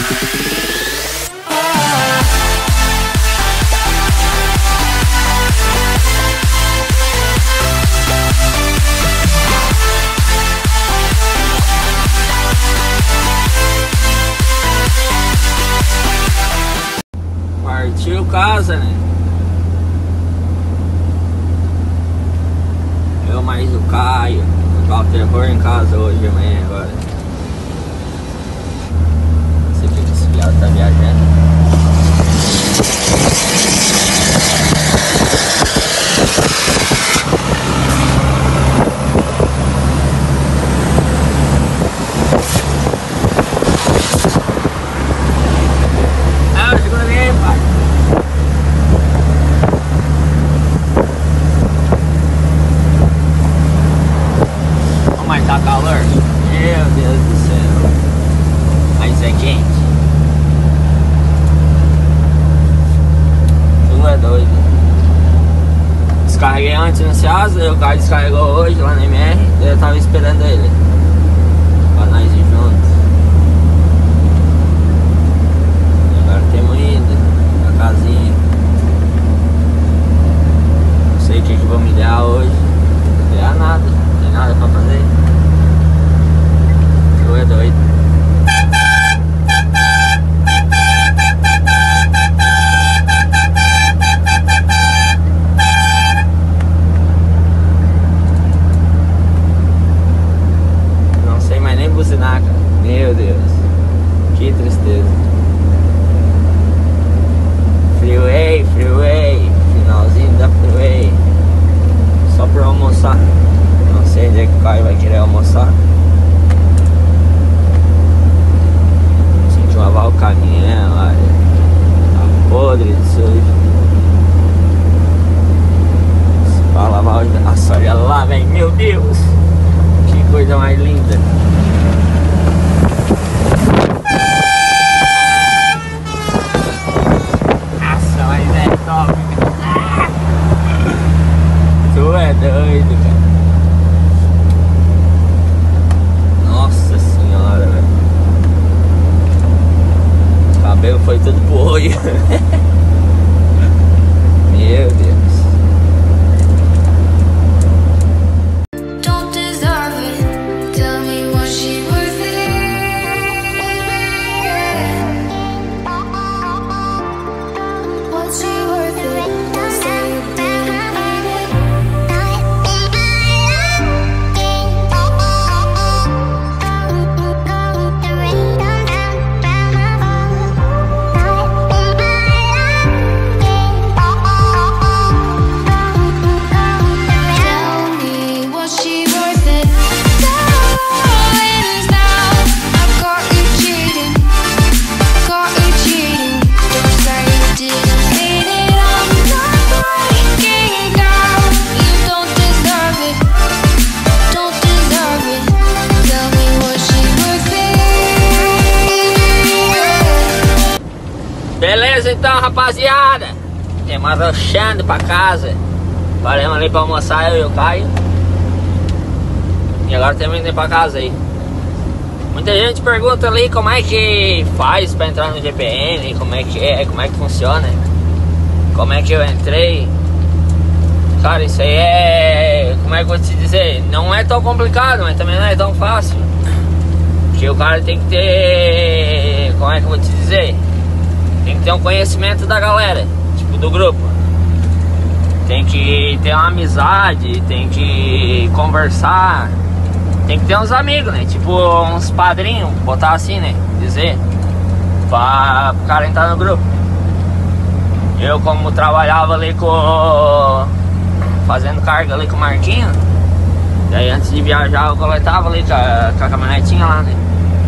Partiu casa, né? Eu mais o Caio. Tocar o terror em casa hoje, amanhã, agora. Você fica que esse viado tá viajando. Tá calor? Meu Deus do céu. Mas é quente. Tu é doido. Descarreguei antes no Ceasa, o cara descarregou hoje lá na MR. Eu tava esperando ele pra nós ir juntos. E agora temos ido pra casinha. Não sei o que vamos idear hoje. Não idear nada, não tem nada pra fazer. É doido. Não sei mais nem buzinar, cara. Meu Deus, que tristeza. Freeway, freeway, finalzinho da freeway. Só pra almoçar. Não sei onde é que o Caio vai querer almoçar. Lavar o caminhão, olha. Tá podre de sujo. Pra lavar o... Nossa, olha lá, velho. Meu Deus. Que coisa mais linda. Nossa, mas é top. Tu é doido, cara. Nossa senhora, velho. O cabelo foi tudo pro olho. Meu Deus. Beleza então, rapaziada, estamos arrochando pra casa. Paramos ali pra almoçar, eu e o Caio. E agora temos indo pra casa aí. Muita gente pergunta ali como é que faz pra entrar no GPN, como é que funciona, como é que eu entrei. Cara, isso aí é... como é que eu vou te dizer? Não é tão complicado, mas também não é tão fácil. Porque o cara tem que ter... como é que eu vou te dizer? Tem que ter um conhecimento da galera, tipo, do grupo. Tem que ter uma amizade, tem que conversar. Tem que ter uns amigos, né? Tipo, uns padrinhos, botar assim, né? Dizer, pra o cara entrar no grupo. Eu, como trabalhava ali fazendo carga ali com o Marquinho, daí antes de viajar eu coletava ali com a caminhonetinha lá, né?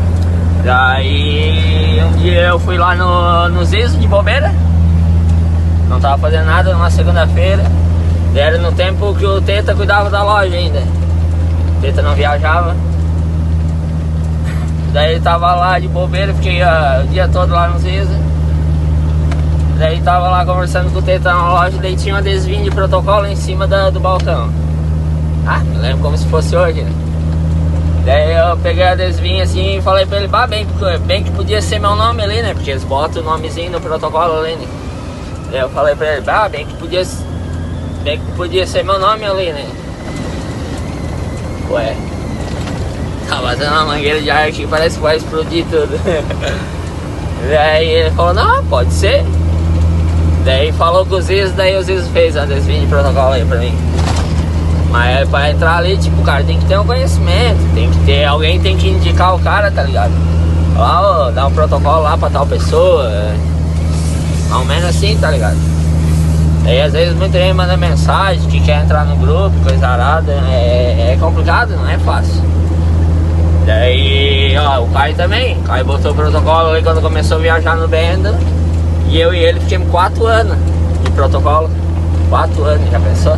Daí um dia eu fui lá no Zizo de bobeira. Não tava fazendo nada numa segunda-feira. Era no tempo que o Teta cuidava da loja ainda. O Teta não viajava. Daí ele tava lá de bobeira, fiquei o dia todo lá no Zizo. Daí tava lá conversando com o Teta na loja. Daí tinha um adesivinho de protocolo em cima do balcão. Ah, me lembro como se fosse hoje, né? Daí eu peguei a adesivinho assim e falei pra ele, bah, bem que podia ser meu nome ali, né? Porque eles botam o nomezinho no protocolo ali, né? Daí eu falei pra ele, bah, bem que podia ser meu nome ali, né? Ué, tá batendo uma mangueira de ar aqui, parece que vai explodir tudo. Daí ele falou, não, pode ser. Daí falou com o Ziz, daí o Ziz fez a adesivinho de protocolo aí pra mim. Mas pra entrar ali, tipo, o cara tem que ter um conhecimento, tem que ter, alguém tem que indicar o cara, tá ligado? Lá, ó, dá um protocolo lá pra tal pessoa, mais ou menos assim, tá ligado? Aí às vezes muita gente manda mensagem que quer entrar no grupo, coisa arada, é complicado, não é fácil. Daí, ó, o Caio também, o Caio botou o protocolo ali quando começou a viajar no Benda, e eu e ele fiquemos 4 anos de protocolo, 4 anos, já pensou?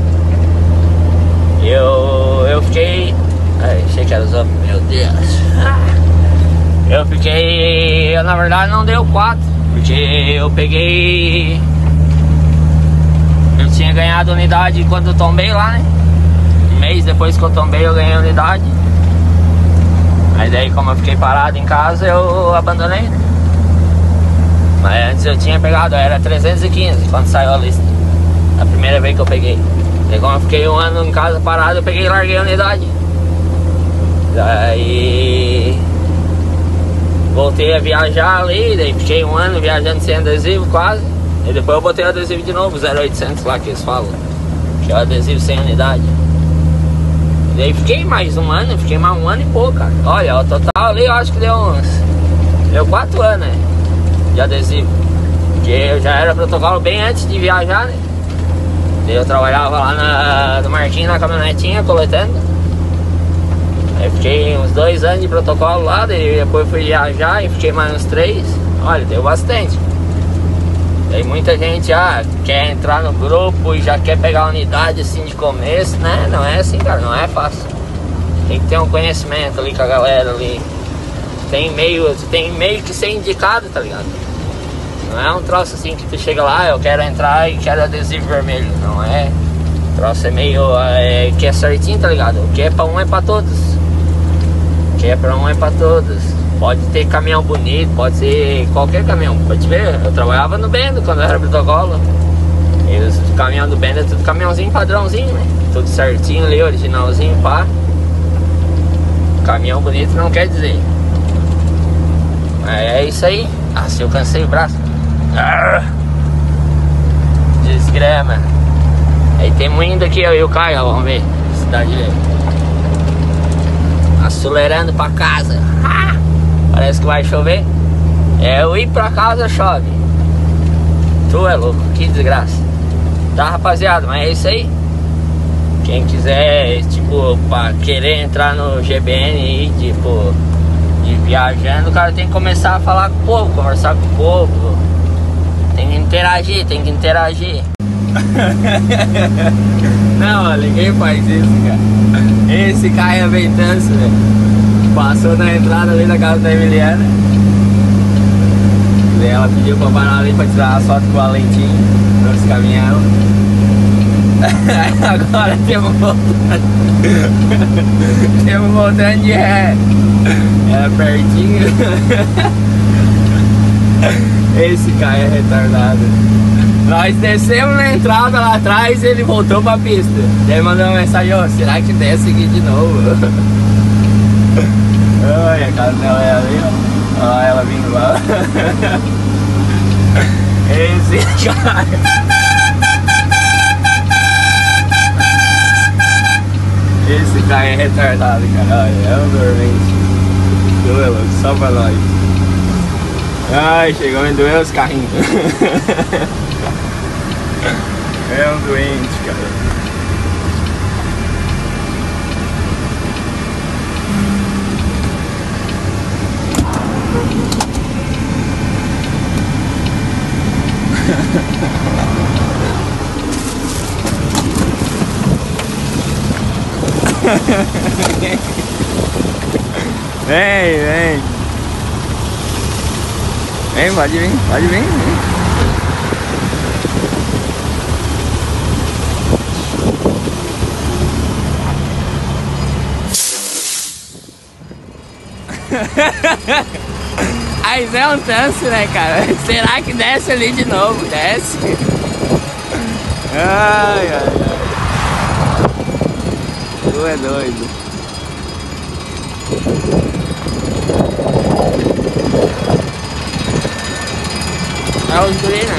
Eu fiquei... Ai, achei que era os homens, meu Deus. Eu fiquei... na verdade não deu 4, porque eu peguei... Eu tinha ganhado unidade quando eu tombei lá, né? Um mês depois que eu tombei eu ganhei unidade. Aí daí como eu fiquei parado em casa eu abandonei, né? Mas antes eu tinha pegado, era 315 quando saiu a lista. A primeira vez que eu peguei. Daí como eu fiquei 1 ano em casa parado, eu peguei e larguei a unidade. Daí voltei a viajar ali, daí fiquei 1 ano viajando sem adesivo quase. E depois eu botei o adesivo de novo, 0800 lá que eles falam, que é o adesivo sem unidade. E daí fiquei mais 1 ano, fiquei mais 1 ano e pouco, cara. Olha, o total ali eu acho que deu 4 anos, né, de adesivo. Porque eu já era protocolo bem antes de viajar, né. Daí eu trabalhava lá no Marquinhos, na caminhonetinha, coletando. Aí fiquei uns 2 anos de protocolo lá, daí depois fui viajar e fiquei mais uns 3. Olha, deu bastante. Daí muita gente quer entrar no grupo e já quer pegar a unidade assim de começo, né? Não é assim, cara, não é fácil. Tem que ter um conhecimento ali com a galera ali. Tem meio que ser indicado, tá ligado? Não é um troço assim que tu chega lá, eu quero entrar e quero adesivo vermelho. Não é. O troço é meio que é certinho, tá ligado? O que é pra um é pra todos. O que é pra um é pra todos. Pode ter caminhão bonito, pode ser qualquer caminhão. Pode ver, eu trabalhava no Benda quando eu era protocolo. E os caminhão do Benda é tudo caminhãozinho padrãozinho, né? Tudo certinho ali, originalzinho, pá. Caminhão bonito não quer dizer. É isso aí. Se eu cansei o braço. Desgrama. Aí tem muito aqui, eu e o Caio, vamos ver. Cidade dele. Acelerando pra casa. Parece que vai chover. Eu ir pra casa chove. Tu é louco, que desgraça. Tá, rapaziada, mas é isso aí. Quem quiser, tipo, pra querer entrar no GBN aí, tipo, de viajando, o cara tem que começar a falar com o povo, conversar com o povo. Tem que interagir. Não, ó, ninguém faz isso, cara. Esse cara é bem tanso, velho. Passou na entrada ali da casa da Emiliana. Daí ela pediu pra parar ali pra tirar a foto com o Valentim. Nós caminhamos. Agora temos voltando de ré. Era pertinho. Esse cara é retardado. Nós descemos na entrada lá atrás e ele voltou pra pista. Daí mandou uma mensagem, será que desce aqui de novo? Olha a casa dela é ali, ó. Olha ela vindo lá. Esse cara. Esse cara é retardado, cara. Olha, é um dormente. Tu é louco, só pra nós. Ai, chegou a doer os carrinhos. É um doente, cara. Vem. Vem, pode vir. Aí é um tanso, né, cara? Será que desce ali de novo? Desce. Ai, ai, ai. Tu é doido. É os guri, né?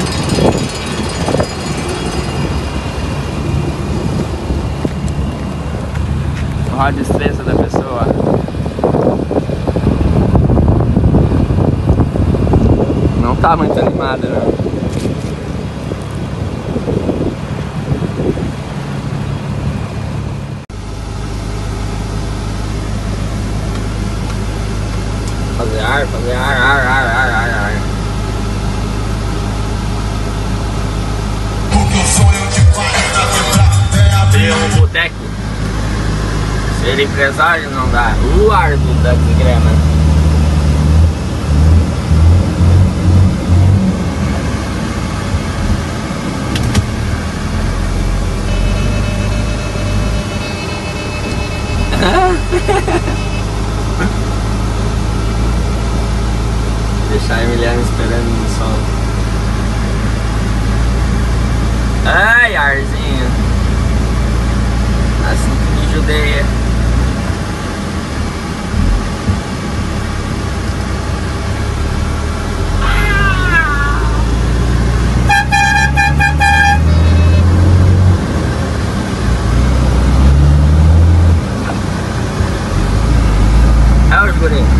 Roda destreza da pessoa. Não tá muito animada, não. Fazer ar, ar. Tem um boteco. Ser empresário não dá. O ar da desgrama. Deixar a Emiliana esperando no sol. Ai, arzinho. Assim que me judeia. É os guri.